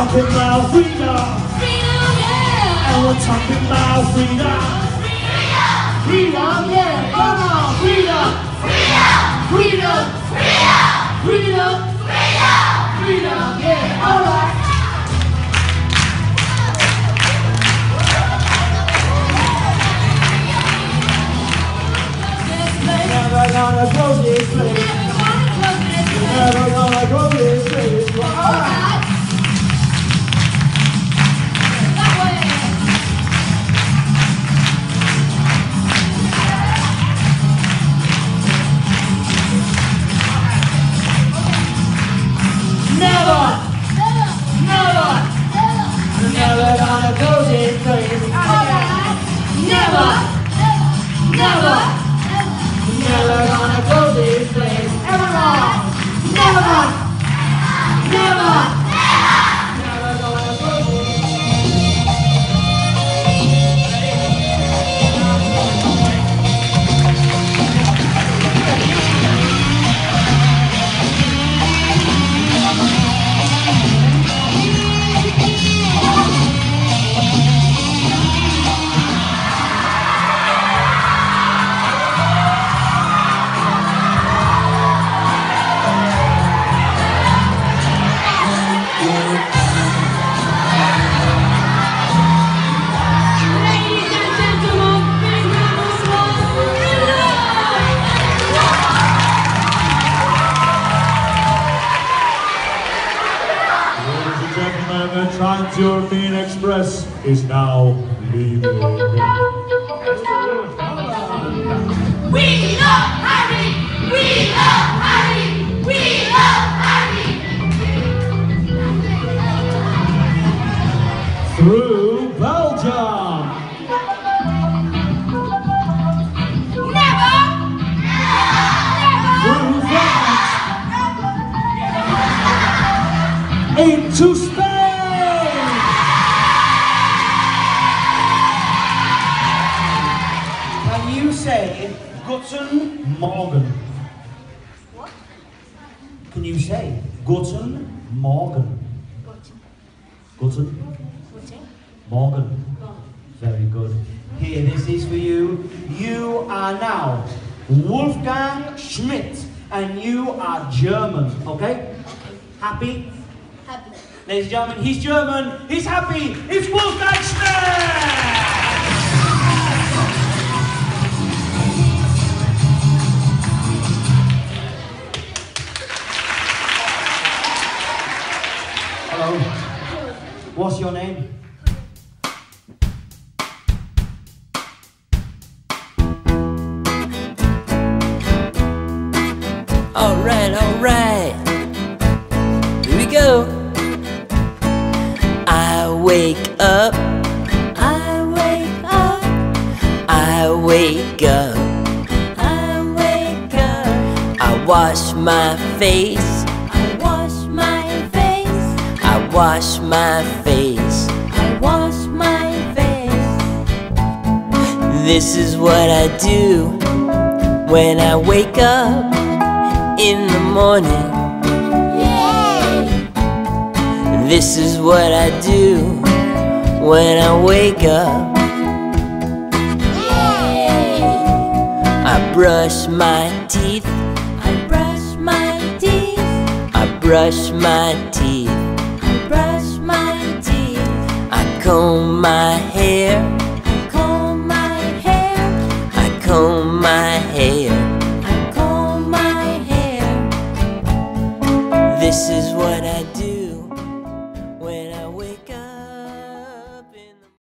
talking about freedom. Freedom, yeah. And we're talking about freedom. Freedom, yeah. Come on, freedom. Freedom. Freedom. Freedom, yeah. All right. Never gonna close this place. Never gonna close this place. All right. Never gonna close this place. Never gonna close this place. Everyone. Never gonna close this place. The Trans-European Express is now leaving. We love Harry! We love Harry! We love Harry! Through Belgium. Never! Through France. Into Spain. Say Guten Morgen. What? Can you say Guten Morgen? Guten Morgen. Very good. Here, this is for you. You are now Wolfgang Schmidt, and you are German. Okay? Happy? Happy. Ladies and gentlemen, he's German. He's happy. It's Wolfgang Schmidt. Hello. What's your name? Alright, here we go. I wake up, I wake up, I wake up, I wake up. I wash my face, I wash my face, I wash my face, I wash my face. This is what I do when I wake up in the morning. Yay! This is what I do when I wake up. Yay! I brush my teeth, I brush my teeth, I brush my teeth, I brush my teeth. I comb my hair,